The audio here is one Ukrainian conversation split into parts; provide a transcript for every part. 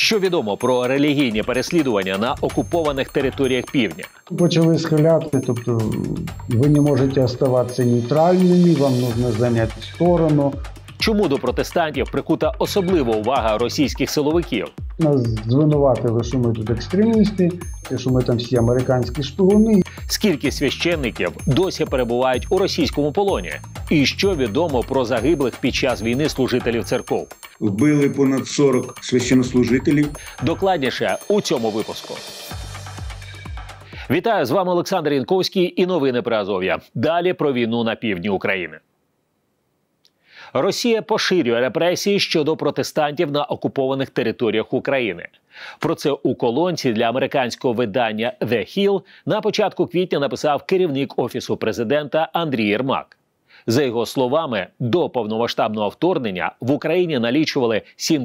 Що відомо про релігійні переслідування на окупованих територіях півдня? Почали схиляти, тобто ви не можете оставатися нейтральними, вам потрібно зайняти сторону. Чому до протестантів прикута особлива увага російських силовиків? Нас звинуватили, що ми тут екстремісти, що ми там всі американські шпигуни. Скільки священників досі перебувають у російському полоні? І що відомо про загиблих під час війни служителів церков? Вбили понад 40 священнослужителів. Докладніше у цьому випуску. Вітаю, з вами Олександр Янковський і новини про Азов'я. Далі про війну на півдні України. Росія поширює репресії щодо протестантів на окупованих територіях України. Про це у колонці для американського видання The Hill на початку квітня написав керівник Офісу президента Андрій Єрмак. За його словами, до повномасштабного вторгнення в Україні налічували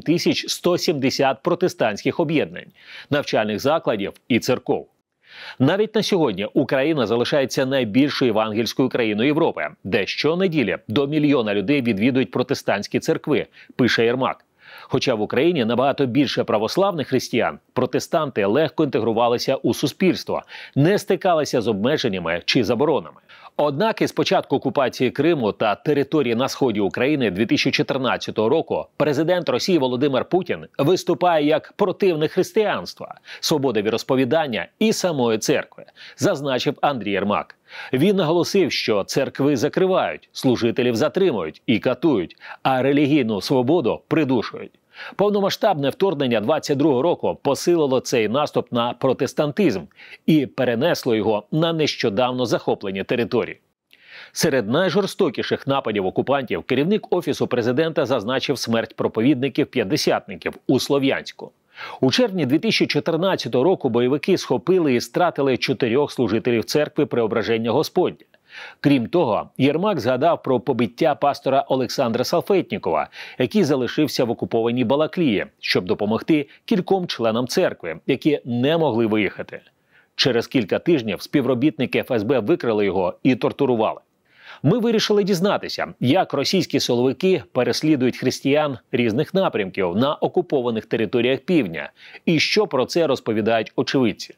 7170 протестантських об'єднань, навчальних закладів і церков. Навіть на сьогодні Україна залишається найбільшою євангельською країною Європи, де щонеділі до мільйона людей відвідують протестантські церкви, пише Єрмак. Хоча в Україні набагато більше православних християн, протестанти легко інтегрувалися у суспільство, не стикалися з обмеженнями чи заборонами. Однак із початку окупації Криму та території на сході України 2014 року президент Росії Володимир Путін виступає як противник християнства, свободи віросповідання і самої церкви, зазначив Андрій Єрмак. Він наголосив, що церкви закривають, служителів затримують і катують, а релігійну свободу придушують. Повномасштабне вторгнення 22-го року посилило цей наступ на протестантизм і перенесло його на нещодавно захоплені території. Серед найжорстокіших нападів окупантів керівник Офісу президента зазначив смерть проповідників-п'ятдесятників у Слов'янську. У червні 2014 року бойовики схопили і стратили 4 служителів церкви Преображення Господня. Крім того, Єрмак згадав про побиття пастора Олександра Салфетнікова, який залишився в окупованій Балаклії, щоб допомогти кільком членам церкви, які не могли виїхати. Через кілька тижнів співробітники ФСБ викрили його і тортурували. Ми вирішили дізнатися, як російські силовики переслідують християн різних напрямків на окупованих територіях півдня і що про це розповідають очевидці.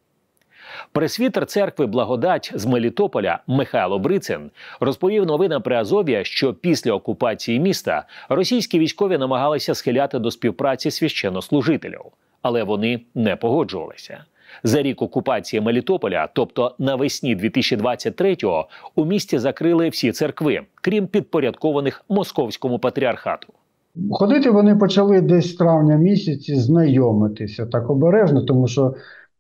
Пресвітер церкви «Благодать» з Мелітополя Михайло Брицин розповів новинам при Азов'я, що після окупації міста російські військові намагалися схиляти до співпраці священнослужителів, але вони не погоджувалися. За рік окупації Мелітополя, тобто навесні 2023-го, у місті закрили всі церкви, крім підпорядкованих Московському патріархату. Ходити вони почали десь з травня місяці, знайомитися так обережно, тому що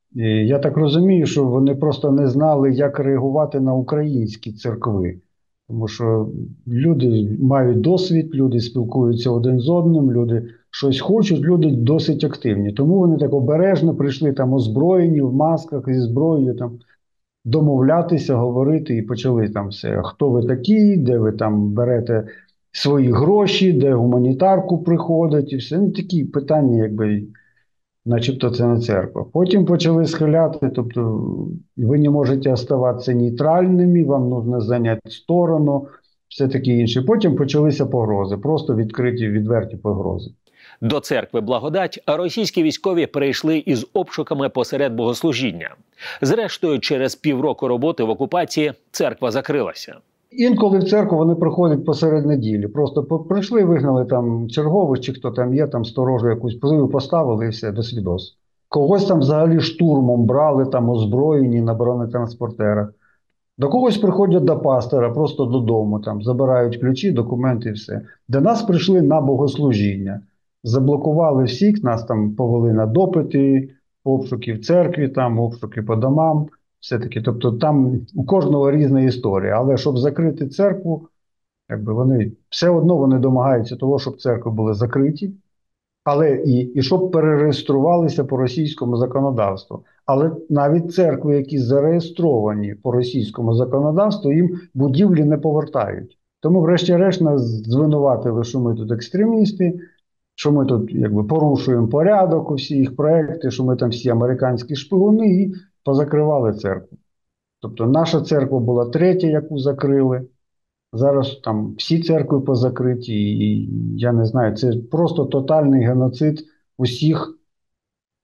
я так розумію, що вони просто не знали, як реагувати на українські церкви. Тому що люди мають досвід, люди спілкуються один з одним, люди щось хочуть, люди досить активні. Тому вони так обережно прийшли там озброєні, в масках зі зброєю, там, домовлятися, говорити і почали там все. Хто ви такі, де ви там берете свої гроші, де гуманітарку приходить і все. Ну, такі питання, якби, начебто це не церква. Потім почали схиляти, тобто ви не можете оставатися нейтральними, вам потрібно зайняти сторону, все таке інше. Потім почалися погрози, просто відкриті, відверті погрози. До церкви «Благодать» російські військові прийшли із обшуками посеред богослужіння. Зрештою, через півроку роботи в окупації церква закрилася. Інколи в церкву вони приходять посеред неділі. Просто прийшли, вигнали там чергових, чи хто там є, там сторожу якусь позиву поставили і все, до свідос. Когось там взагалі штурмом брали, там озброєні на бронетранспортерах. До когось приходять до пастора, просто додому, там забирають ключі, документи і все. До нас прийшли на богослужіння. Заблокували всіх, нас там повели на допити, обшуки в церкві, там обшуки по домам. Все-таки, тобто там у кожного різна історія. Але щоб закрити церкву, якби вони все одно вони домагаються того, щоб церкви були закриті, але і щоб перереєструвалися по російському законодавству. Але навіть церкви, які зареєстровані по російському законодавству, їм будівлі не повертають. Тому врешті-решт нас звинуватили, що ми тут екстремісти, що ми тут якби порушуємо порядок, усі їх проекти, що ми там всі американські шпигуни, і позакривали церкву. Тобто наша церква була третя, яку закрили. Зараз там всі церкви позакриті, і я не знаю, це просто тотальний геноцид усіх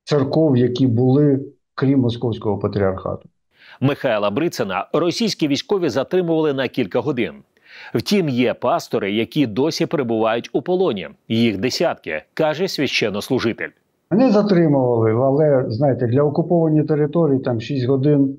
церков, які були, крім Московського патріархату. Михайла Брицина російські військові затримували на кілька годин. Втім, є пастори, які досі перебувають у полоні. Їх десятки, каже священнослужитель. Мене затримували, але, знаєте, для окупованої території там 6 годин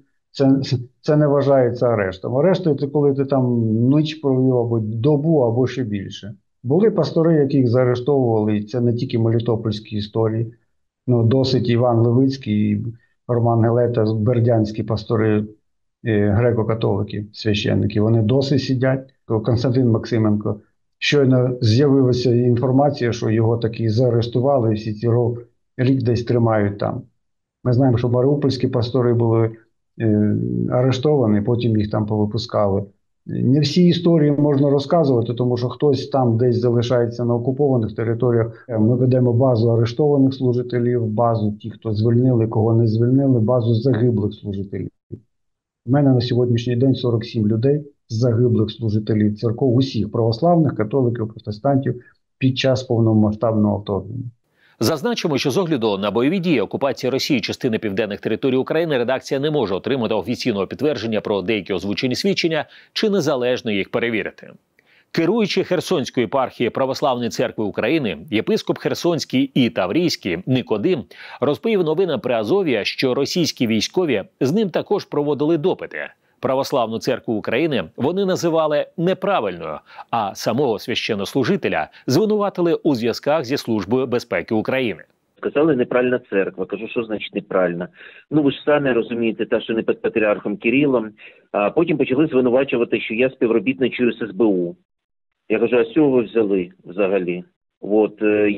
це не вважається арештом. Арешт – це коли ти там ніч провів, або добу, або ще більше. Були пастори, яких заарештовували, і це не тільки мелітопольські історії. Ну, досить Іван Левицький і Роман Гелета, бердянські пастори, греко-католики, священники. Вони досі сидять. Константин Максименко. Щойно з'явилася інформація, що його таки заарештували, і всі ці рік десь тримають там. Ми знаємо, що маріупольські пастори були арештовані, потім їх там повипускали. Не всі історії можна розказувати, тому що хтось там десь залишається на окупованих територіях. Ми ведемо базу арештованих служителів, базу тих, хто звільнили, кого не звільнили, базу загиблих служителів. У мене на сьогоднішній день 47 людей загиблих служителів церков, усіх православних, католиків, протестантів під час повномасштабного вторгнення. Зазначимо, що з огляду на бойові дії окупації Росії частини південних територій України редакція не може отримати офіційного підтвердження про деякі озвучені свідчення чи незалежно їх перевірити. Керуючий Херсонської єпархії Православної церкви України, єпископ Херсонський і Таврійський Никодим розповів новинам при Азові, що російські військові з ним також проводили допити. Православну церкву України вони називали неправильною, а самого священнослужителя звинуватили у зв'язках зі Службою безпеки України. Сказали, неправильна церква. Кажу, що значить неправильна? Ну, ви ж самі розумієте, та, що не під патріархом Кирилом. А потім почали звинувачувати, що я співробітничаю з СБУ. Я кажу, а з цього ви взяли взагалі? От,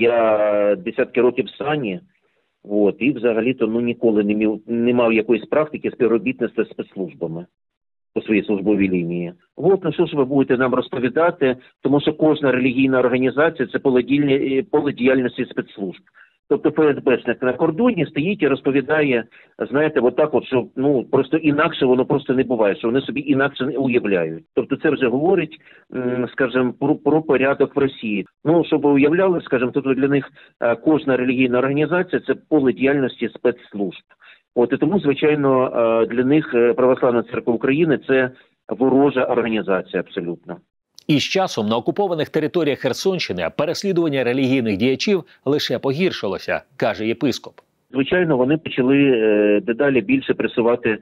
я десятки років в сані, от, і взагалі-то ніколи не мав якоїсь практики співробітництва з спецслужбами по своїй службовій лінії. От, ну що ж ви будете нам розповідати, тому що кожна релігійна організація – це поле діяльності спецслужб. Тобто ФСБшник на кордоні стоїть і розповідає, знаєте, отак от, що ну, просто інакше воно просто не буває, що вони собі інакше не уявляють. Тобто це вже говорить, скажімо, про порядок в Росії. Ну, щоб ви уявляли, скажімо, тобто для них кожна релігійна організація – це поле діяльності спецслужб. От, і тому, звичайно, для них Православна церква України – це ворожа організація абсолютно. І з часом на окупованих територіях Херсонщини переслідування релігійних діячів лише погіршилося, каже єпископ. Звичайно, вони почали дедалі більше пресувати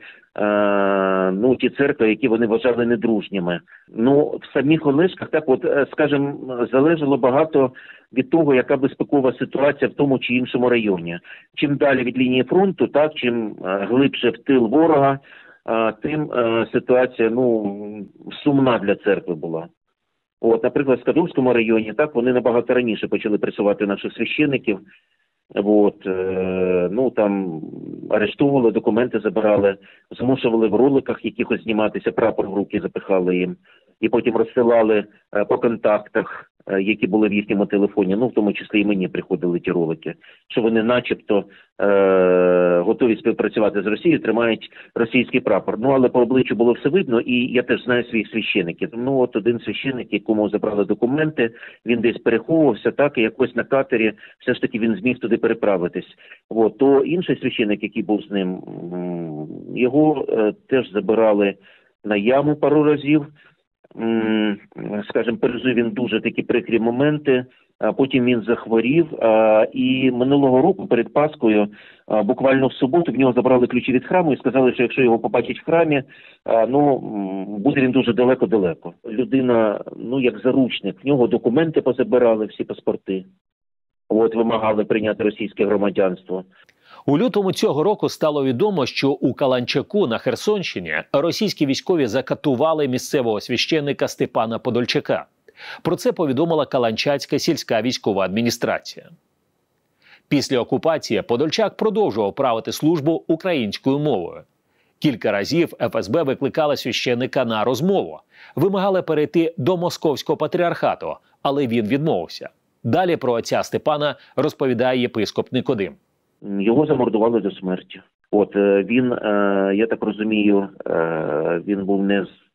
ті церкви, які вони вважали недружніми. Ну, в самих Олешках, так от, скажімо, залежало багато від того, яка безпекова ситуація в тому чи іншому районі. Чим далі від лінії фронту, так, чим глибше в тил ворога, тим ситуація, сумна для церкви була. От, наприклад, в Кадовському районі, так, вони набагато раніше почали пресувати наших священників. От, там арештовували, документи забирали, змушували в роликах якихось зніматися, прапор в руки запихали їм. І потім розсилали по контактах, які були в їхньому телефоні, в тому числі і мені приходили ті ролики, що вони начебто готові співпрацювати з Росією, тримають російський прапор. Але по обличчю було все видно, і я теж знаю своїх священиків. От один священик, якому забрали документи, він десь переховувався, так, і якось на катері все ж таки він зміг туди переправитись. От, то інший священик, який був з ним, його теж забирали на яму пару разів. Скажімо, пережив він дуже такі прикрі моменти, потім він захворів, і минулого року перед Паскою, буквально в суботу, в нього забрали ключі від храму і сказали, що якщо його побачать в храмі, буде він дуже далеко-далеко. Людина, як заручник, в нього документи позабирали, всі паспорти, вимагали прийняти російське громадянство. У лютому цього року стало відомо, що у Каланчаку на Херсонщині російські військові закатували місцевого священника Степана Подольчака. Про це повідомила Каланчацька сільська військова адміністрація. Після окупації Подольчак продовжував правити службу українською мовою. Кілька разів ФСБ викликали священника на розмову, вимагали перейти до Московського патріархату, але він відмовився. Далі про отця Степана розповідає єпископ Никодим. Його замордували до смерті. Він, я так розумію, він був не з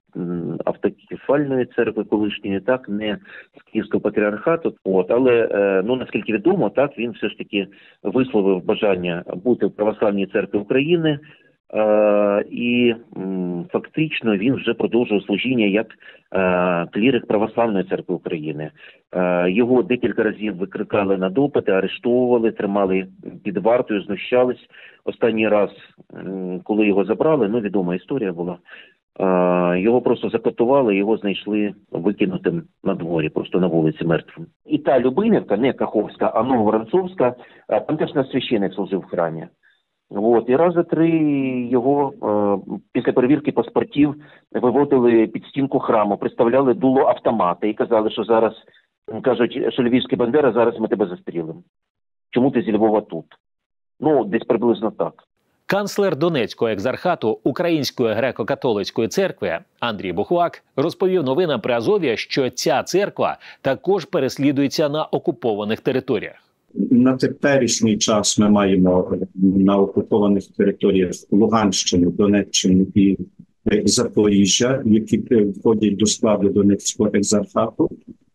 автокефальної церкви колишньої, так, не з Київського патріархату. Але, наскільки відомо, так, він все ж таки висловив бажання бути в Православній церкві України, і фактично він вже продовжував служіння як клірик Православної церкви України. Його декілька разів викликали на допити, арештовували, тримали під вартою, знущались. Останній раз, коли його забрали, відома історія була, його просто закатували, його знайшли викинутим на дворі, просто на вулиці мертвим. І та Любимівка, не Каховська, а Нововоронцовська, там теж наш священик служив в храмі. І рази 3 його після перевірки паспортів виводили під стінку храму, приставляли дуло автомата і казали, що зараз, кажуть, що львівський Бандера, зараз ми тебе застрілимо. Чому ти зі Львова тут? Десь приблизно так. Канцлер Донецького екзархату Української греко-католицької церкви Андрій Бухвак розповів новинам при Азові, що ця церква також переслідується на окупованих територіях. На теперішній час ми маємо на окупованих територіях Луганщину, Донеччину і Запоріжжя, які входять до складу Донецького екзархату,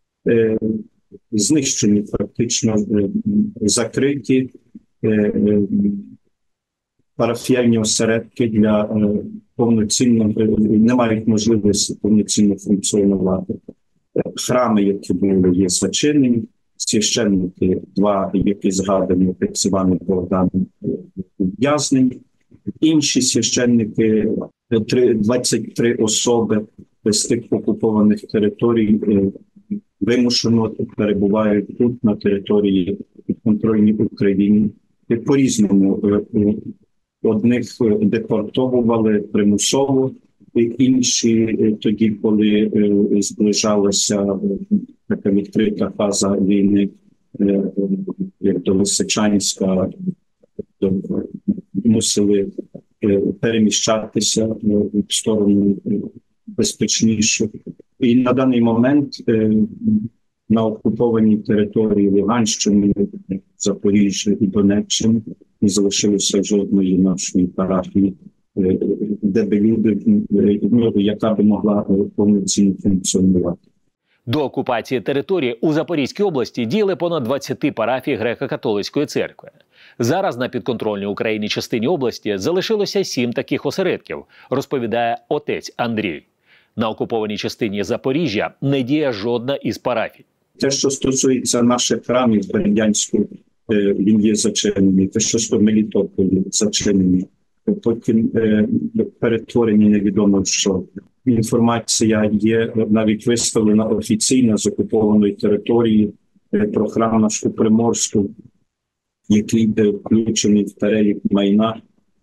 знищені фактично, закриті парафіяльні осередки для повноцінного, не мають можливості повноцінно функціонувати. Храми, які були, є зачинені. Священники, 2, які згадані, отець Іван і Богдан, ув'язнені. Інші священники, 23 особи з тих окупованих територій вимушено перебувають тут, на території підконтрольній Україні. По-різному одних депортовували примусово, інші тоді, коли зближалася така відкрита фаза війни, як до Лисичанська, мусили переміщатися в сторону безпечнішу. І на даний момент на окупованій території Луганщини, Запоріжжя і Донеччини не залишилося жодної нашої парафії, де б люди, яка б могла повноцінно функціонувати. До окупації території у Запорізькій області діяли понад 20 парафій греко-католицької церкви. Зараз на підконтрольній Україні частині області залишилося 7 таких осередків, розповідає отець Андрій. На окупованій частині Запоріжжя не діє жодна із парафій. Те, що стосується наших храмів в Бердянську, він є зачинений. Те, що в Мелітополі зачинений. Потім перетворені невідомо що. Інформація є навіть виставлена офіційно з окупованої території про храм наш у Приморську, який включений в перелік майна,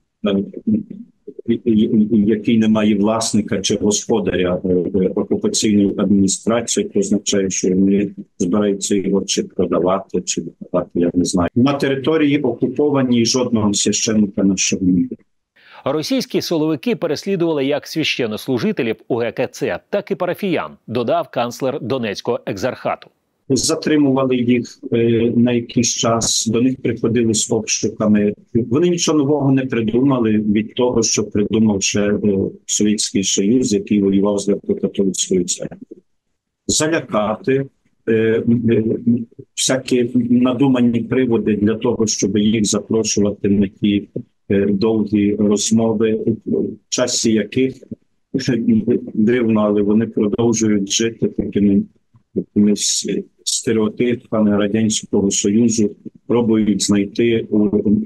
який не має власника чи господаря окупаційної адміністрації, це означає, що вони збираються його чи продавати, чи продавати, я не знаю. На території окупованій жодного священника нашого немає. Російські силовики переслідували як священнослужителів УГКЦ, так і парафіян, додав канцлер Донецького екзархату. Затримували їх на якийсь час, до них приходили з обшуками. Вони нічого нового не придумали від того, що придумав ще Совєтський Союз, який воював з греко-католицькою церквою. Залякати, всякі надумані приводи для того, щоб їх запрошувати на ті довгі розмови, в часі яких, дивно, але вони продовжують жити такими стереотипами Радянського Союзу, пробують знайти у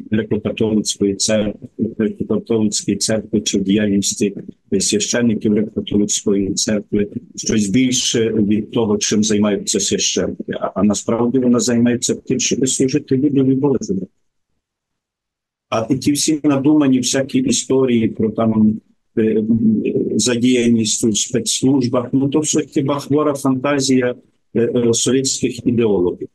греко-католицької церкви чи в діяльності священників греко-католицької церкви щось більше від того, чим займаються священники. А насправді вона займається тим, щоб служити людям Божому. А ті всі надумані всякі історії про там задіяність у спецслужбах, то все хіба хвора фантазія совєтських ідеологів,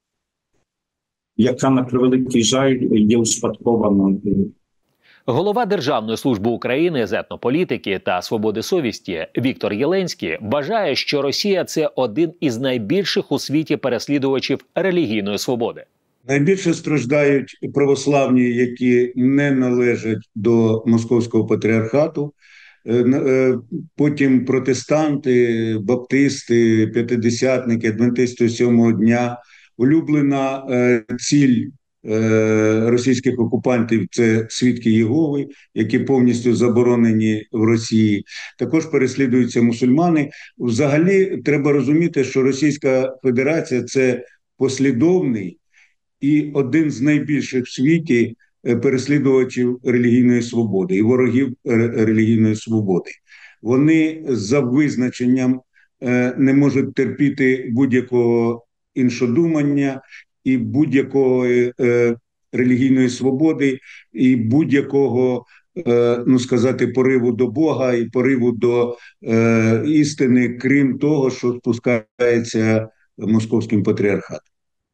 яка, на превеликий жаль, є успадкована. Голова Державної служби України з етнополітики та свободи совісті Віктор Єленський вважає, що Росія – це один із найбільших у світі переслідувачів релігійної свободи. Найбільше страждають православні, які не належать до Московського патріархату, потім протестанти, баптисти, п'ятидесятники, адвентисти сьомого дня. Улюблена ціль російських окупантів – це свідки Єгови, які повністю заборонені в Росії. Також переслідуються мусульмани. Взагалі треба розуміти, що Російська Федерація – це послідовний і один з найбільших в світі переслідувачів релігійної свободи і ворогів релігійної свободи. Вони за визначенням не можуть терпіти будь-якого іншодумання і будь-якої релігійної свободи, і будь-якого, ну сказати, пориву до Бога і пориву до істини, крім того, що спускається московським патріархатом.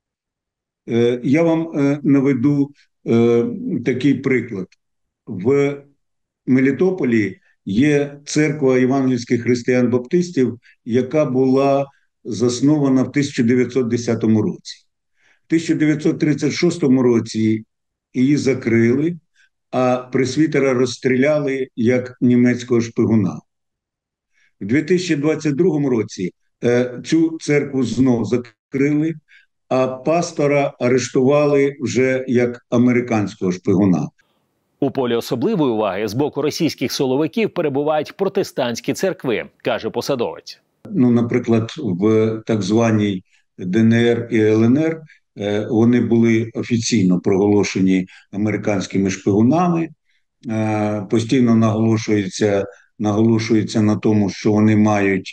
Я вам наведу такий приклад. В Мелітополі є церква євангельських християн-баптистів, яка була заснована в 1910 році. В 1936 році її закрили, а пресвітера розстріляли як німецького шпигуна. В 2022 році цю церкву знов закрили, а пастора арештували вже як американського шпигуна. У полі особливої уваги з боку російських силовиків перебувають протестантські церкви, каже посадовець. Ну, наприклад, в так званій ДНР і ЛНР вони були офіційно проголошені американськими шпигунами. Постійно наголошується на тому, що вони мають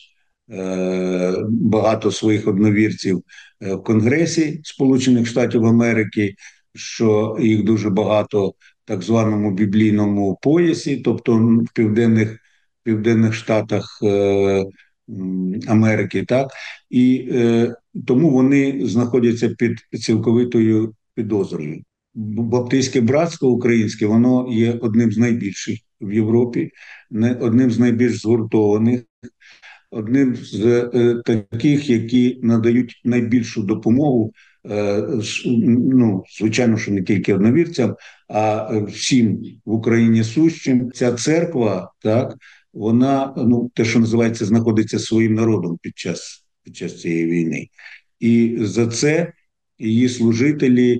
багато своїх одновірців в Конгресі Сполучених Штатів Америки, що їх дуже багато в так званому біблійному поясі, тобто в південних штатах Америки, так? І тому вони знаходяться під цілковитою підозрою. Баптистське братство українське, воно є одним з найбільших в Європі, одним з найбільш згуртованих, одним з таких, які надають найбільшу допомогу, ну, звичайно, що не тільки одновірцям, а всім в Україні сущим. Ця церква, так, вона, ну, те, що називається, знаходиться своїм народом під час цієї війни. І за це її служителі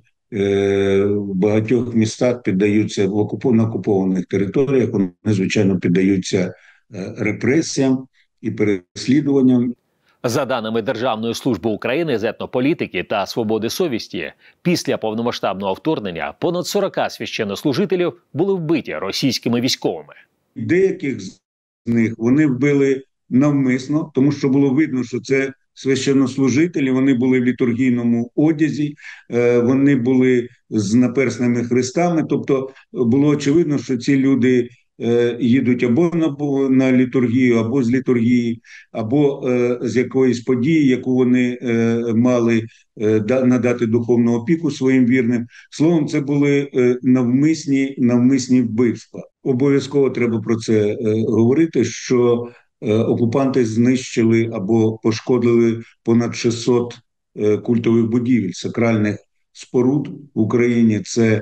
в багатьох містах піддаються, на окупованих територіях, вони, звичайно, піддаються репресіям і переслідуванням. За даними Державної служби України з етнополітики та свободи совісті, після повномасштабного вторгнення понад 40 священнослужителів були вбиті російськими військовими. Деяких з них вони вбили навмисно, тому що було видно, що це священнослужителі, вони були в літургійному одязі, вони були з наперсними хрестами, тобто було очевидно, що ці люди їдуть або на літургію, або з літургії, або з якоїсь події, яку вони мали надати духовну опіку своїм вірним. Словом, це були навмисні вбивства. Обов'язково треба про це говорити, що окупанти знищили або пошкодили понад 600 культових будівель, сакральних споруд в Україні. Це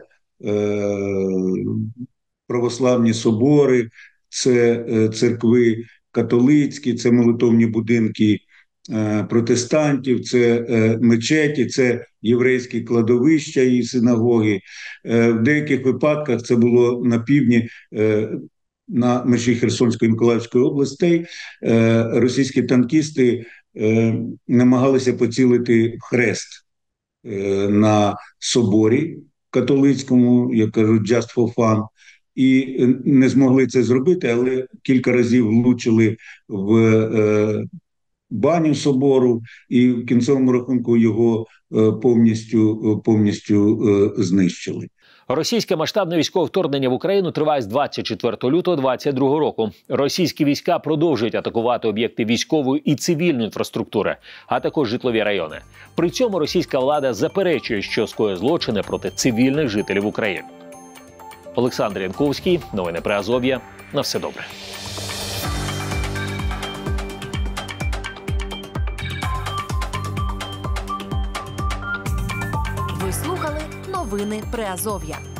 православні собори, це церкви католицькі, це молитовні будинки протестантів, це мечеті, це єврейські кладовища і синагоги. В деяких випадках це було на півдні, на межі Херсонської і Миколаївської областей. Російські танкісти намагалися поцілити в хрест на соборі католицькому, як кажуть, just for fun, і не змогли це зробити, але кілька разів влучили в баню собору, і в кінцевому рахунку його повністю знищили. Російське масштабне військове вторгнення в Україну триває з 24 лютого 2022 року. Російські війська продовжують атакувати об'єкти військової і цивільної інфраструктури, а також житлові райони. При цьому російська влада заперечує, що скоює злочини проти цивільних жителів України. Олександр Янковський, новини Приазов'я. На все добре. Ви слухали новини Приазов'я.